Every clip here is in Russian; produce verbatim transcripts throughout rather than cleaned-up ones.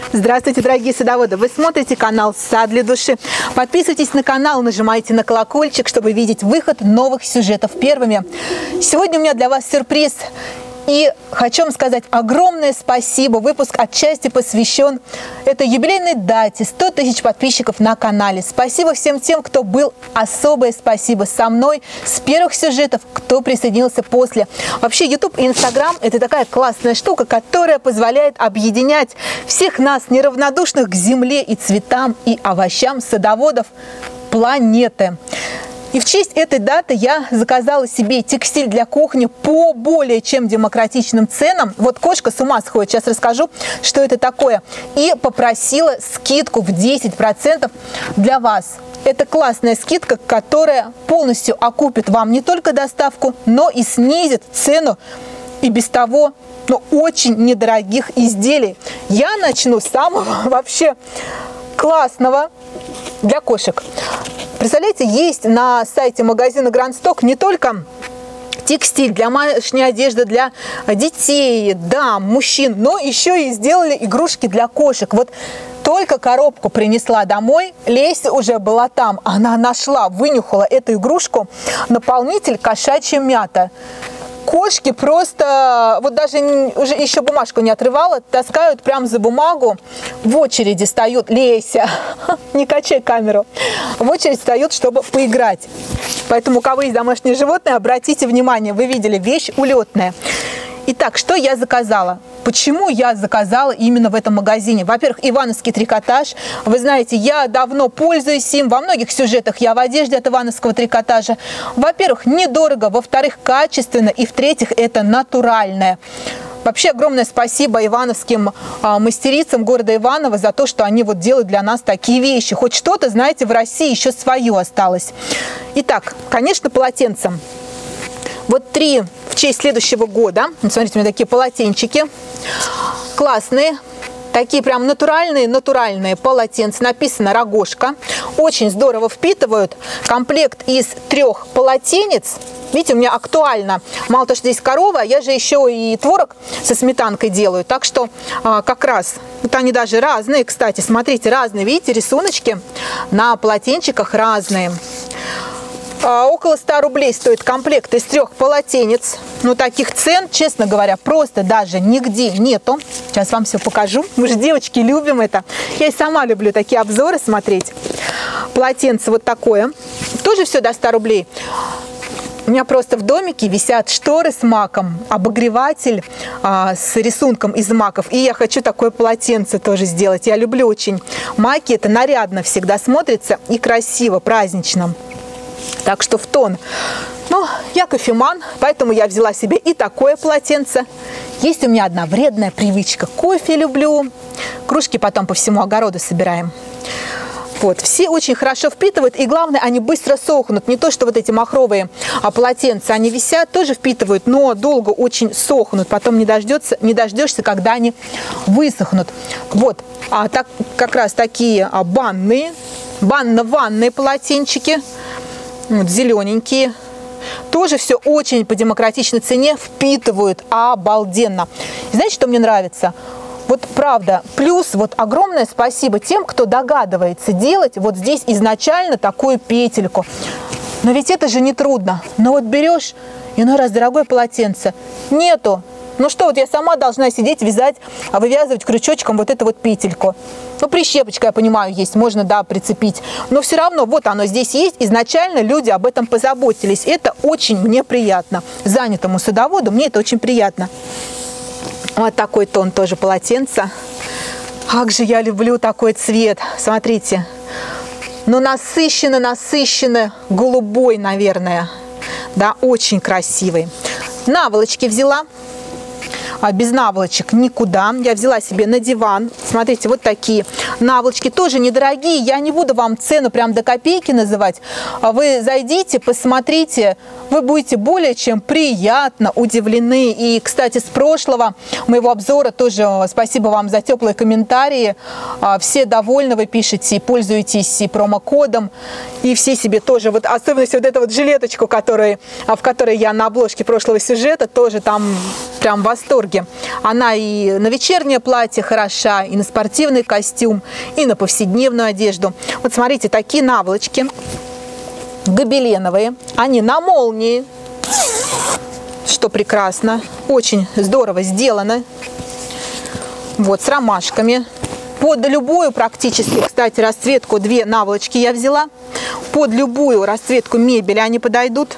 Здравствуйте, дорогие садоводы! Вы смотрите канал «Сад для души». Подписывайтесь на канал, нажимайте на колокольчик, чтобы видеть выход новых сюжетов первыми. Сегодня у меня для вас сюрприз. И хочу вам сказать огромное спасибо. Выпуск отчасти посвящен этой юбилейной дате. сто тысяч подписчиков на канале. Спасибо всем тем, кто был. Особое спасибо со мной с первых сюжетов, кто присоединился после. Вообще, YouTube и Instagram – это такая классная штука, которая позволяет объединять всех нас, неравнодушных к земле и цветам, и овощам садоводов планеты. И в честь этой даты я заказала себе текстиль для кухни по более чем демократичным ценам. Вот кошка с ума сходит, сейчас расскажу, что это такое. И попросила скидку в десять процентов для вас. Это классная скидка, которая полностью окупит вам не только доставку, но и снизит цену и без того, но очень недорогих изделий. Я начну с самого вообще классного для кошек. Представляете, есть на сайте магазина Grand Stock не только текстиль для домашней одежды для детей, дам, мужчин, но еще и сделали игрушки для кошек. Вот только коробку принесла домой, Леся уже была там. Она нашла, вынюхала эту игрушку, наполнитель кошачья мята. Кошки просто, вот даже уже еще бумажку не отрывала, таскают прям за бумагу, в очереди встают. Леся, не качай камеру, в очередь встают, чтобы поиграть. Поэтому, у кого есть домашние животные, обратите внимание, вы видели, вещь улетная. Итак, что я заказала? Почему я заказала именно в этом магазине? Во-первых, ивановский трикотаж. Вы знаете, я давно пользуюсь им. Во многих сюжетах я в одежде от ивановского трикотажа. Во-первых, недорого. Во-вторых, качественно. И в-третьих, это натуральное. Вообще, огромное спасибо ивановским а, мастерицам города Иваново за то, что они вот делают для нас такие вещи. Хоть что-то, знаете, в России еще свое осталось. Итак, конечно, полотенцем. Вот три в честь следующего года. Смотрите, у меня такие полотенчики. Классные. Такие прям натуральные, натуральные полотенца. Написано «Рогожка». Очень здорово впитывают. Комплект из трех полотенец. Видите, у меня актуально. Мало того, что здесь корова, я же еще и творог со сметанкой делаю. Так что а, как раз, вот они даже разные, кстати. Смотрите, разные. Видите, рисуночки на полотенчиках разные. Около ста рублей стоит комплект из трех полотенец. Но таких цен, честно говоря, просто даже нигде нету. Сейчас вам все покажу. Мы же, девочки, любим это. Я и сама люблю такие обзоры смотреть. Полотенце вот такое. Тоже все до ста рублей. У меня просто в домике висят шторы с маком, обогреватель а, с рисунком из маков. И я хочу такое полотенце тоже сделать. Я люблю очень маки. Это нарядно всегда смотрится и красиво, празднично. Так что в тон. Ну, я кофеман, поэтому я взяла себе и такое полотенце. Есть у меня одна вредная привычка. Кофе люблю. Кружки потом по всему огороду собираем. Вот, все очень хорошо впитывают, и главное, они быстро сохнут. Не то, что вот эти махровые а, полотенца, они висят, тоже впитывают, но долго очень сохнут. Потом не дождется, не дождешься, когда они высохнут. Вот, а так, как раз такие а, банные, банно-ванные полотенчики. Вот, зелененькие. Тоже все очень по демократичной цене, впитывают обалденно. И знаете, что мне нравится? Вот правда, плюс вот огромное спасибо тем, кто догадывается делать вот здесь изначально такую петельку. Но ведь это же не трудно. Но вот берешь, иной раз дорогое полотенце, нету. Ну что, вот я сама должна сидеть, вязать, а вывязывать крючочком вот эту вот петельку. Ну, прищепочка, я понимаю, есть, можно, да, прицепить. Но все равно, вот оно здесь есть. Изначально люди об этом позаботились. Это очень мне приятно. Занятому садоводу мне это очень приятно. Вот такой тон тоже полотенца. Как же я люблю такой цвет. Смотрите. Ну, насыщенно, насыщенно голубой, наверное. Да, очень красивый. Наволочки взяла. А без наволочек никуда. Я взяла себе на диван. Смотрите, вот такие наволочки. Тоже недорогие. Я не буду вам цену прям до копейки называть. Вы зайдите, посмотрите. Вы будете более чем приятно удивлены. И, кстати, с прошлого моего обзора тоже спасибо вам за теплые комментарии. Все довольны, вы пишете, и пользуетесь и промокодом. И все себе тоже, вот особенно вот эту вот жилеточку, который, в которой я на обложке прошлого сюжета, тоже там прям в восторге. Она и на вечернее платье хороша, и на спортивный костюм, и на повседневную одежду. Вот смотрите, такие наволочки гобеленовые, они на молнии, что прекрасно, очень здорово сделано. Вот, с ромашками. Под любую практически, кстати, расцветку две наволочки я взяла. Под любую расцветку мебели они подойдут.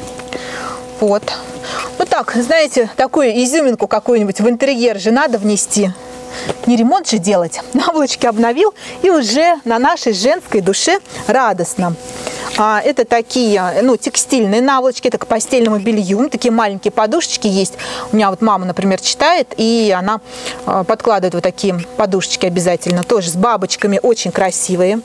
Вот. Ну так, знаете, такую изюминку какую-нибудь в интерьер же надо внести. Не ремонт же делать. Наволочки обновил, и уже на нашей женской душе радостно. А, это такие, ну, текстильные наволочки, это к постельному белью. Такие маленькие подушечки есть. У меня вот мама, например, читает, и она а, подкладывает вот такие подушечки обязательно. Тоже с бабочками, очень красивые.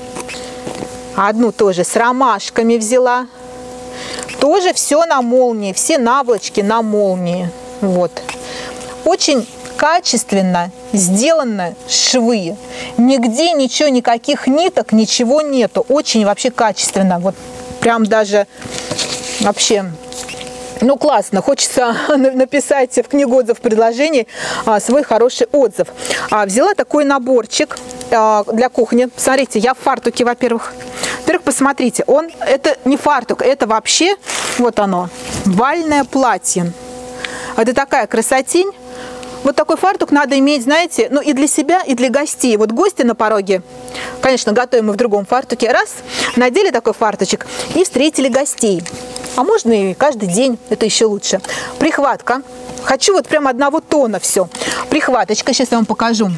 Одну тоже с ромашками взяла. Тоже все на молнии, все наволочки на молнии. Вот. Очень качественно сделаны швы. Нигде ничего, никаких ниток, ничего нету. Очень вообще качественно. Вот прям даже вообще, ну классно. Хочется написать в книгу отзыв предложений свой хороший отзыв. Взяла такой наборчик для кухни. Смотрите, я в фартуке, во-первых. Во-первых, посмотрите, он, это не фартук, это вообще, вот оно, бальное платье. Это такая красотень. Вот такой фартук надо иметь, знаете, ну и для себя, и для гостей. Вот гости на пороге, конечно, готовим мы в другом фартуке. Раз, надели такой фартучек и встретили гостей. А можно и каждый день, это еще лучше. Прихватка. Хочу вот прям одного тона все. Прихваточка, сейчас я вам покажу.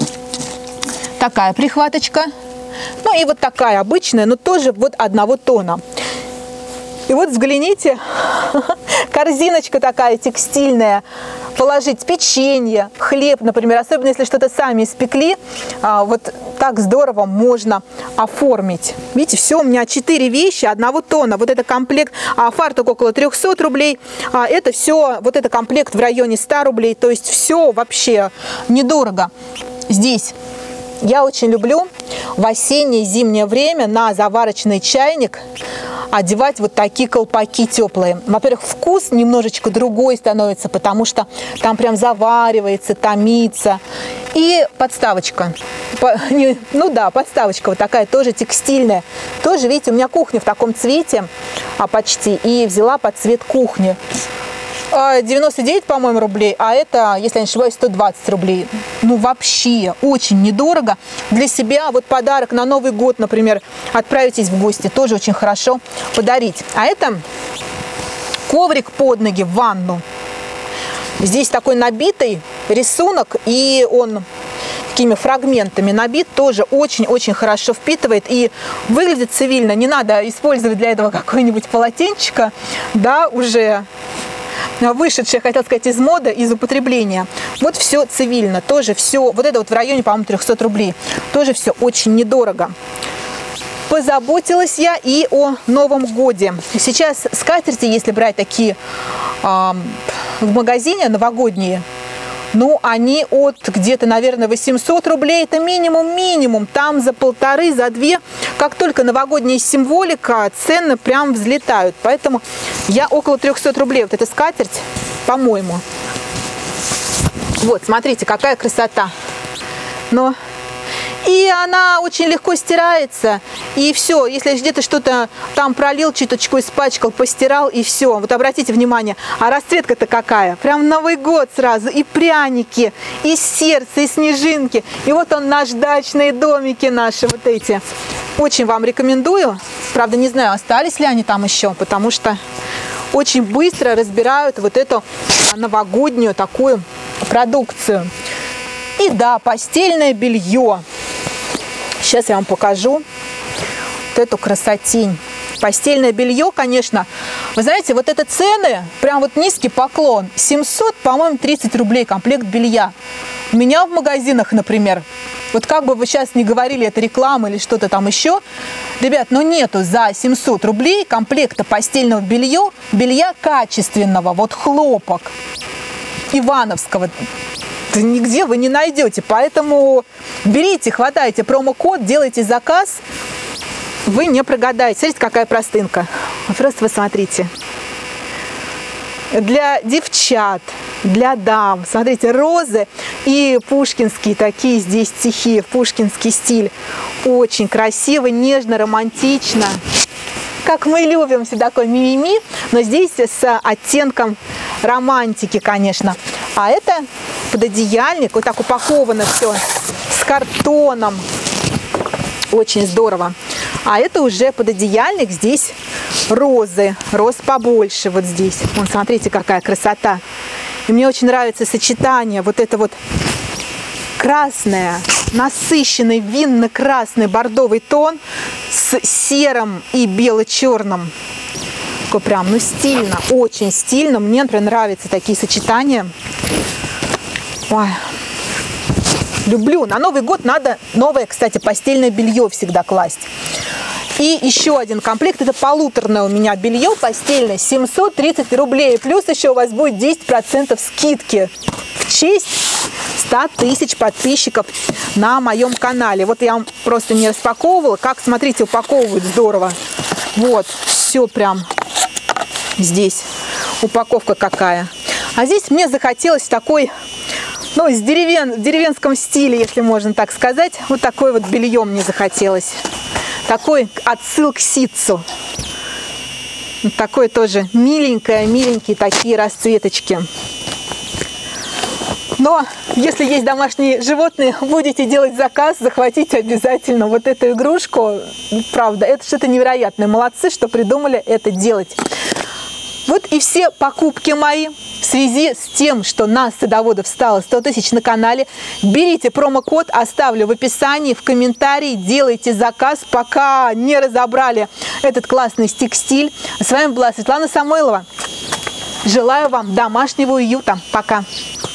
Такая прихваточка. Ну и вот такая обычная, но тоже вот одного тона. И вот взгляните, корзиночка такая текстильная. Положить печенье, хлеб, например, особенно если что-то сами испекли, вот так здорово можно оформить. Видите, все, у меня четыре вещи одного тона. Вот это комплект, а фартук около трёхсот рублей. А это все, вот это комплект в районе ста рублей. То есть все вообще недорого. Здесь я очень люблю в осеннее и зимнее время на заварочный чайник одевать вот такие колпаки теплые. Во-первых, вкус немножечко другой становится, потому что там прям заваривается, томится. И подставочка. Ну да, подставочка вот такая тоже текстильная. Тоже, видите, у меня кухня в таком цвете а почти. И взяла под цвет кухни. девяносто девять, по-моему, рублей, а это, если я не ошибаюсь, сто двадцать рублей. Ну, вообще, очень недорого. Для себя вот подарок на Новый год, например, отправитесь в гости, тоже очень хорошо подарить. А это коврик под ноги в ванну. Здесь такой набитый рисунок, и он такими фрагментами набит, тоже очень-очень хорошо впитывает и выглядит цивильно. Не надо использовать для этого какое-нибудь полотенчико, да, уже вышедшая, хотел сказать, из моды, из употребления. Вот все цивильно, тоже все, вот это вот в районе, по-моему, трёхсот рублей. Тоже все очень недорого. Позаботилась я и о Новом годе. Сейчас скатерти, если брать такие э, в магазине новогодние, ну, они от где-то, наверное, восьмисот рублей. Это минимум-минимум. Там за полторы, за две. Как только новогодняя символика, цены прям взлетают. Поэтому я около трёхсот рублей. Вот эта скатерть, по-моему. Вот, смотрите, какая красота. Но... И она очень легко стирается, и все, если где-то что-то там пролил, чуточку испачкал, постирал, и все. Вот обратите внимание, а расцветка-то какая? Прям Новый год сразу, и пряники, и сердце, и снежинки. И вот он, наш дачные домики наши вот эти. Очень вам рекомендую. Правда, не знаю, остались ли они там еще, потому что очень быстро разбирают вот эту новогоднюю такую продукцию. И да, постельное белье. Сейчас я вам покажу вот эту красотень. Постельное белье, конечно, вы знаете, вот это цены, прям вот низкий поклон. семьсот, по-моему, тридцать рублей комплект белья. У меня в магазинах, например, вот как бы вы сейчас не говорили, это реклама или что-то там еще, ребят, но нету за семьсот рублей комплекта постельного белья, белья качественного, вот хлопок ивановского. Нигде вы не найдете, поэтому берите, хватайте промокод, делайте заказ, вы не прогадаете. Смотрите, какая простынка. Просто вы смотрите. для девчат, для дам. Смотрите, розы и пушкинские такие здесь стихи, пушкинский стиль. Очень красиво, нежно, романтично. Как мы любим, все такое мимими, но здесь с оттенком романтики, конечно. А это пододеяльник, вот так упаковано все с картоном. Очень здорово. А это уже пододеяльник, здесь розы, роз побольше вот здесь. Вон, смотрите, какая красота. И мне очень нравится сочетание, вот это вот красное, насыщенный винно-красный бордовый тон с серым и бело-черным. Такой прям, ну, стильно, очень стильно. Мне, например, нравятся такие сочетания. Ой. Люблю. На Новый год надо новое, кстати, постельное белье всегда класть. И еще один комплект. Это полуторное у меня белье постельное. семьсот тридцать рублей. Плюс еще у вас будет десять процентов скидки в честь ста тысяч подписчиков на моем канале. Вот я вам просто не распаковывала. Как, смотрите, упаковывают здорово. Вот, все прям здесь. Упаковка какая. А здесь мне захотелось такой... Ну, с деревен, в деревенском стиле, если можно так сказать. Вот такое вот белье мне захотелось. Такой отсыл к ситцу. Вот такое тоже миленькое, миленькие такие расцветочки. Но если есть домашние животные, будете делать заказ, захватите обязательно вот эту игрушку. Правда, это что-то невероятное. Молодцы, что придумали это делать. Вот и все покупки мои. В связи с тем, что нас, садоводов, стало сто тысяч на канале, берите промокод, оставлю в описании, в комментарии, делайте заказ, пока не разобрали этот классный текстиль. С вами была Светлана Самойлова. Желаю вам домашнего уюта. Пока!